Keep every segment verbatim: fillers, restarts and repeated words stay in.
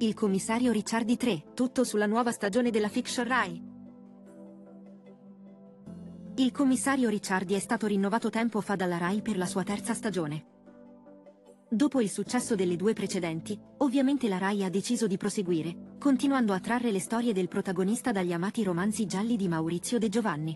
Il commissario Ricciardi tre, tutto sulla nuova stagione della fiction Rai. Il commissario Ricciardi è stato rinnovato tempo fa dalla Rai per la sua terza stagione. Dopo il successo delle due precedenti, ovviamente la Rai ha deciso di proseguire, continuando a trarre le storie del protagonista dagli amati romanzi gialli di Maurizio De Giovanni.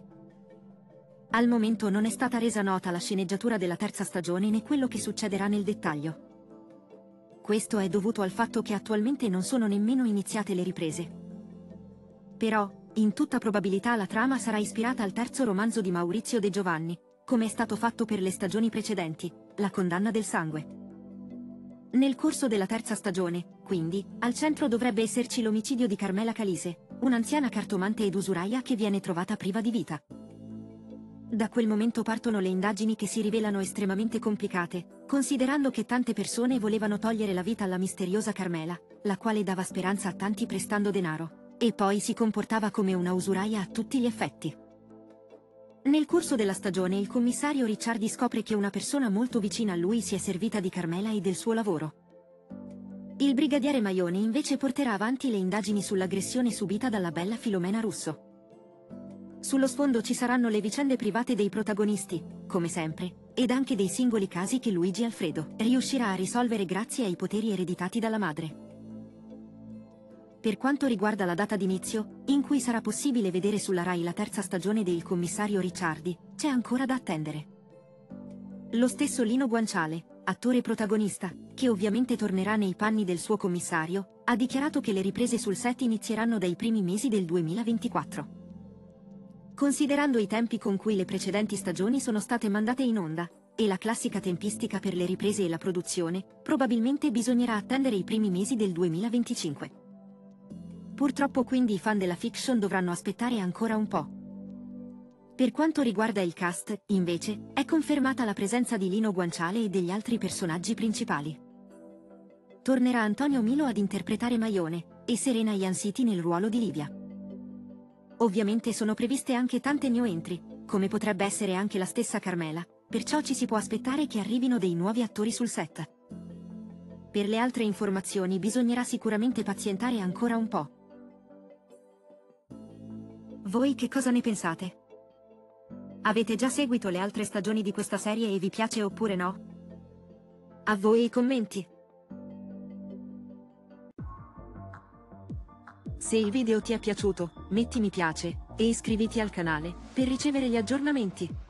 Al momento non è stata resa nota la sceneggiatura della terza stagione né quello che succederà nel dettaglio. Questo è dovuto al fatto che attualmente non sono nemmeno iniziate le riprese. Però, in tutta probabilità la trama sarà ispirata al terzo romanzo di Maurizio De Giovanni, come è stato fatto per le stagioni precedenti, La condanna del sangue. Nel corso della terza stagione, quindi, al centro dovrebbe esserci l'omicidio di Carmela Calise, un'anziana cartomante ed usuraia che viene trovata priva di vita. Da quel momento partono le indagini che si rivelano estremamente complicate, considerando che tante persone volevano togliere la vita alla misteriosa Carmela, la quale dava speranza a tanti prestando denaro, e poi si comportava come una usuraia a tutti gli effetti. Nel corso della stagione il commissario Ricciardi scopre che una persona molto vicina a lui si è servita di Carmela e del suo lavoro. Il brigadiere Maione invece porterà avanti le indagini sull'aggressione subita dalla bella Filomena Russo. Sullo sfondo ci saranno le vicende private dei protagonisti, come sempre, ed anche dei singoli casi che Luigi Alfredo riuscirà a risolvere grazie ai poteri ereditati dalla madre. Per quanto riguarda la data d'inizio, in cui sarà possibile vedere sulla Rai la terza stagione del commissario Ricciardi, c'è ancora da attendere. Lo stesso Lino Guanciale, attore protagonista, che ovviamente tornerà nei panni del suo commissario, ha dichiarato che le riprese sul set inizieranno dai primi mesi del duemilaventiquattro. Considerando i tempi con cui le precedenti stagioni sono state mandate in onda, e la classica tempistica per le riprese e la produzione, probabilmente bisognerà attendere i primi mesi del duemilaventicinque. Purtroppo quindi i fan della fiction dovranno aspettare ancora un po'. Per quanto riguarda il cast, invece, è confermata la presenza di Lino Guanciale e degli altri personaggi principali. Tornerà Antonio Milo ad interpretare Maione, e Serena Iansiti nel ruolo di Livia. Ovviamente sono previste anche tante new entry, come potrebbe essere anche la stessa Carmela, perciò ci si può aspettare che arrivino dei nuovi attori sul set. Per le altre informazioni bisognerà sicuramente pazientare ancora un po'. Voi che cosa ne pensate? Avete già seguito le altre stagioni di questa serie e vi piace oppure no? A voi i commenti! Se il video ti è piaciuto, metti mi piace, e iscriviti al canale, per ricevere gli aggiornamenti.